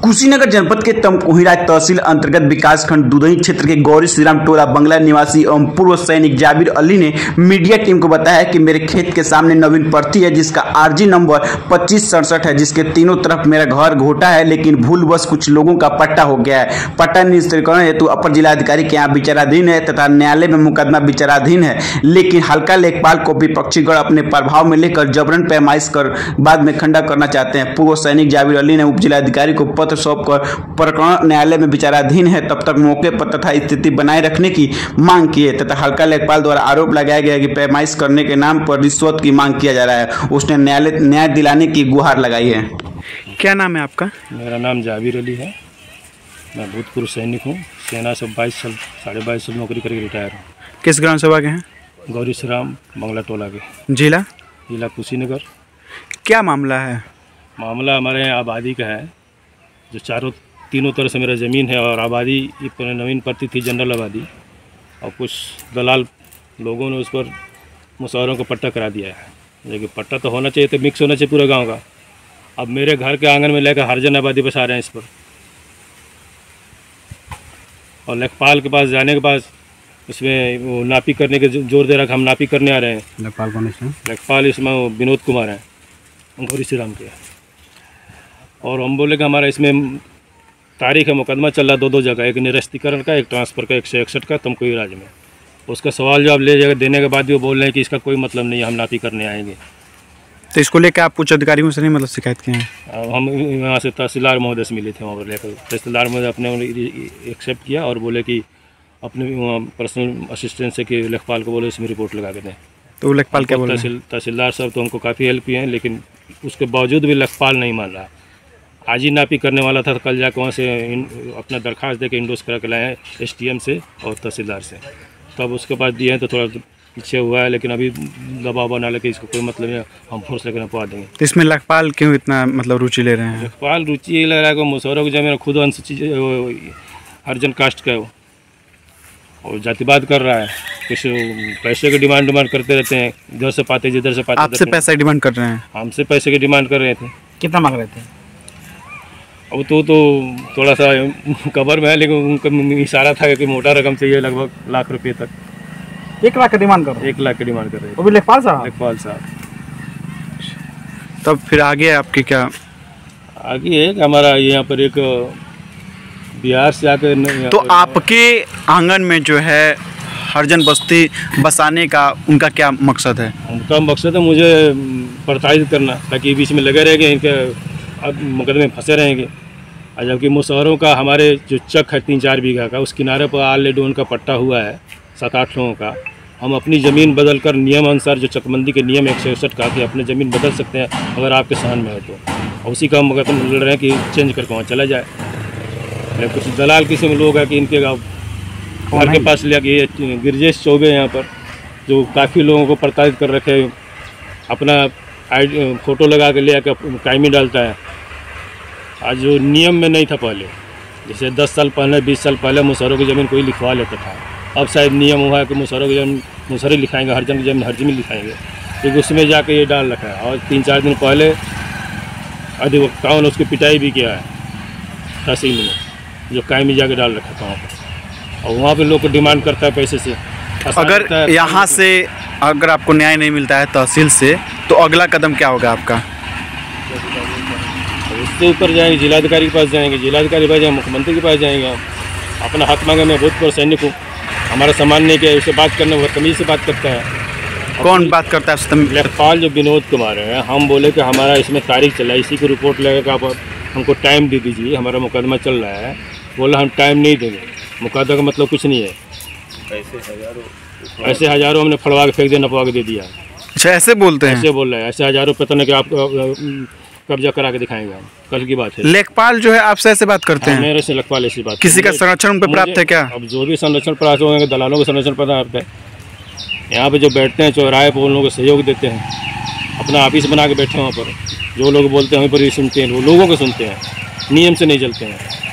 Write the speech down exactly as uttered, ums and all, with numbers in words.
कुशीनगर जनपद के तमकुहीरा तहसील अंतर्गत विकासखंड दुधही क्षेत्र के गौरी श्रीराम टोला बंगला निवासी एवं पूर्व सैनिक जाबिर अली ने मीडिया टीम को बताया कि मेरे खेत के सामने नवीन प्रति है जिसका आरजी नंबर पच्चीस सड़सठ है, जिसके तीनों तरफ मेरा घर घोटा है, लेकिन भूलवश कुछ लोगों का पट्टा हो गया है। पट्टा निस्तारीकरण हेतु अपर जिलाधिकारी के यहाँ विचाराधीन है तथा न्यायालय में मुकदमा विचाराधीन है, लेकिन हल्का लेखपाल को विपक्षीगण अपने प्रभाव में लेकर जबरन पैमाइश कर बाद में खंडा करना चाहते हैं। पूर्व सैनिक जाबिर अली ने उप जिलाधिकारी को पत्र सौंपकर प्रकरण न्यायालय में विचाराधीन है तब तक मौके पर तथा स्थिति बनाए रखने की मांग की है तथा हल्का लेखपाल द्वारा आरोप लगाया गया कि पैमाइश करने के नाम पर रिश्वत की मांग किया जा रहा है। उसने न्यायालय न्याय दिलाने की गुहार लगाई है। क्या नाम है आपका? मेरा नाम जाबिर अली है। मैं भूतपूर्व सैनिक हूँ। सेना से बाईस साल साढ़े बाईस साल नौकरी करके रिटायर हूँ। किस ग्राम सभा के हैं? गौरी श्रीराम बंगला टोला के। जिला? जिला कुशीनगर। क्या मामला है? मामला हमारे यहाँ आबादी का है, जो चारों तीनों तरह से मेरा ज़मीन है और आबादी नवीन पड़ती थी जनरल आबादी, और कुछ दलाल लोगों ने उस पर मुसहरों को पट्टा करा दिया है। लेकिन पट्टा तो होना चाहिए, तो मिक्स होना चाहिए पूरे गांव का। अब मेरे घर के आंगन में लेकर हरजन आबादी बसा रहे हैं इस पर, और लेखपाल के पास जाने के बाद इसमें वो नापी करने के जोर दे रहा कि हम नापी करने आ रहे हैं। लेखपाल कौन है? लेखपाल इसमें विनोद कुमार हैं, गौरी श्रीराम के। और हम बोले कि हमारा इसमें तारीख है, मुकदमा चल रहा दो दो जगह, एक निरस्तीकरण का, एक ट्रांसफ़र का, एक सौ इकसठ का तमकुही राज्य में। उसका सवाल जवाब ले जाकर देने के बाद भी वो बोल रहे हैं कि इसका कोई मतलब नहीं है, हम नापी करने आएंगे। तो इसको लेकर आप उच्च अधिकारियों से नहीं मतलब शिकायत किए हैं? हम यहाँ से तहसीलदार महोदय से मिले थे, वहाँ पर लेकर तहसीलदार महोदय अपने एक्सेप्ट किया और बोले कि अपने पर्सनल असिस्टेंट से कि लेखपाल को बोले इसमें रिपोर्ट लगा के दें। तो लेखपाल क्या बोल रहे हैं? तहसीलदार साहब तो हमको काफ़ी हेल्प किए हैं, लेकिन उसके बावजूद भी लेखपाल नहीं मान रहा। आज ही नापी करने वाला था, तो कल जाकर वहाँ से अपना दरख्वास्त दे के इंडोस करा के लाए हैं एस टी एम से और तहसीलदार से। तब उसके बाद दिए हैं तो थोड़ा पीछे हुआ है, लेकिन अभी दबाव बना लेके इसको कोई मतलब नहीं, हम फोर्स लेकर नपवा देंगे। तो इसमें लेखपाल क्यों इतना मतलब रुचि ले रहे हैं? लेखपाल रुचि ये लग रहा है कि मुसहरों को जो मेरा खुद अनुसूचित हरिजन कास्ट का है वो, और जातिवाद कर रहा है। कुछ पैसे की डिमांड डिमांड करते रहते हैं, इधर से पाते जिधर से पाते। आपसे पैसा की डिमांड कर रहे हैं? हमसे पैसे की डिमांड कर रहे थे। कितना मांग रहे थे? अब तो तो थोड़ा सा कवर में है, लेकिन उनका इशारा था कि मोटा रकम चाहिए, लगभग लाख रुपए तक। एक लाख का डिमांड कर रहे? एक लाख की डिमांड कर रहे हैं। वो भी लेखपाल साहब? लेखपाल साहब। तब फिर आगे आपके क्या? आगे है कि हमारा यहाँ पर एक बिहार से आकर, तो आपके आंगन में जो है हरजन बस्ती बसाने का उनका क्या मकसद है? उनका मकसद है मुझे प्रताड़ित करना, ताकि बीच में लगे रहेंगे, इनके अब मुकदमे फंसे रहेंगे। और जबकि मुसहरों का हमारे जो चक है तीन चार बीघा का, उस किनारे पर आल लेडोन का पट्टा हुआ है सात आठ लोगों का। हम अपनी ज़मीन बदल कर नियम अनुसार, जो चकबंदी के नियम एक सौ इकसठ का, कि अपनी ज़मीन बदल सकते हैं अगर आपके सहन में है तो, और उसी का मुकदमा लड़ रहे हैं कि चेंज करके वहाँ चला जाए। कुछ दलाल किस्म लोग हैं कि इनके घर के पास लिया कि ये गिरजेश चौबे यहाँ पर, जो काफ़ी लोगों को प्रताड़ित कर रखे, अपना आई फ़ोटो लगा के ले आकर कायमी डालता है। आज जो नियम में नहीं था पहले, जैसे दस साल पहले बीस साल पहले मुसहरों की ज़मीन कोई लिखवा लेता था, अब शायद नियम हुआ है कि मुसहरों की ज़मीन मुसहरी लिखाएंगे, हरजन की ज़मीन हरजमी लिखाएंगे, क्योंकि उसमें जाके ये डाल रखा है। और तीन चार दिन पहले अधिवक्ताओं ने उसकी पिटाई भी किया है तहसील में, जो कायमी जाके डाल रखा था वहाँ पर, और वहाँ पर लोग को डिमांड करता है पैसे से। अगर यहाँ से अगर आपको न्याय नहीं मिलता है तहसील से, तो अगला कदम क्या होगा आपका? उससे ऊपर जाएंगे, जिलाधिकारी के पास जाएंगे, जिलाधिकारी के पास जाएंगे, मुख्यमंत्री के पास जाएंगे। हम अपना हक मांगे। मैं भूतपूर्व सैनिक हूँ, हमारा सम्मान नहीं किया, उससे बात करने वो तमीज़ से बात करता है। कौन बात करता है? लेखपाल जो विनोद कुमार है। हम बोले कि हमारा इसमें तारीख चला है, इसी की रिपोर्ट लगेगा, आप हमको टाइम दे दीजिए, हमारा मुकदमा चल रहा है। बोला हम टाइम नहीं देंगे, मुकदमा का मतलब कुछ नहीं है। ऐसे हज़ारों ऐसे हज़ारों हमने फड़वा के फेंक दिया, नपवा के दे दिया। अच्छा, ऐसे बोलते हैं? ऐसे बोल रहे हैं, ऐसे हज़ारों पता नहीं कि आप कब्जा करा के दिखाएंगे। हम कल की बात है। लेखपाल जो है आपसे ऐसे बात करते हैं? मेरे से लेखपाल ऐसी बात। किसी का संरक्षण पे प्राप्त है क्या? अब जो भी संरक्षण प्राप्त होंगे, दलालों को संरक्षण प्राप्त है। यहाँ पे जो बैठते हैं चौराहे पर, उन लोगों को सहयोग देते हैं, अपना ऑफिस बना के बैठे हैं वहाँ पर, जो लोग बोलते हैं वहीं पर ही सुनते हैं, वो लोगों को सुनते हैं, नियम से नहीं चलते हैं।